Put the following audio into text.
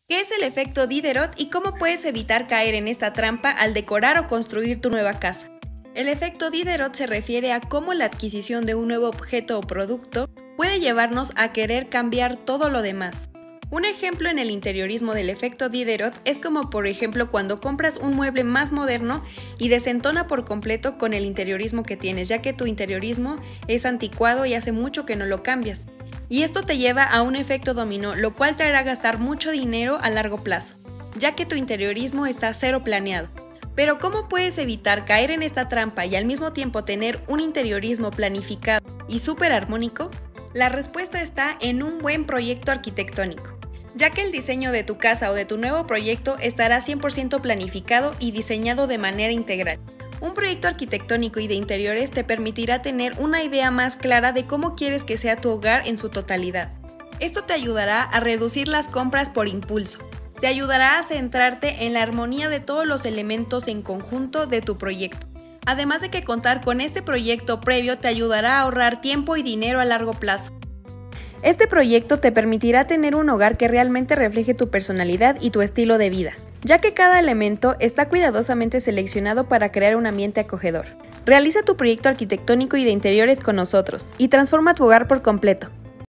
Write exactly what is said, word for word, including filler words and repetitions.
¿Qué es el efecto Diderot y cómo puedes evitar caer en esta trampa al decorar o construir tu nueva casa? El efecto Diderot se refiere a cómo la adquisición de un nuevo objeto o producto puede llevarnos a querer cambiar todo lo demás. Un ejemplo en el interiorismo del efecto Diderot es como por ejemplo cuando compras un mueble más moderno y desentona por completo con el interiorismo que tienes, ya que tu interiorismo es anticuado y hace mucho que no lo cambias. Y esto te lleva a un efecto dominó, lo cual te hará gastar mucho dinero a largo plazo, ya que tu interiorismo está cero planeado. Pero ¿cómo puedes evitar caer en esta trampa y al mismo tiempo tener un interiorismo planificado y súper armónico? La respuesta está en un buen proyecto arquitectónico, ya que el diseño de tu casa o de tu nuevo proyecto estará cien por ciento planificado y diseñado de manera integral. Un proyecto arquitectónico y de interiores te permitirá tener una idea más clara de cómo quieres que sea tu hogar en su totalidad. Esto te ayudará a reducir las compras por impulso. Te ayudará a centrarte en la armonía de todos los elementos en conjunto de tu proyecto. Además de que contar con este proyecto previo te ayudará a ahorrar tiempo y dinero a largo plazo. Este proyecto te permitirá tener un hogar que realmente refleje tu personalidad y tu estilo de vida, ya que cada elemento está cuidadosamente seleccionado para crear un ambiente acogedor. Realiza tu proyecto arquitectónico y de interiores con nosotros y transforma tu hogar por completo.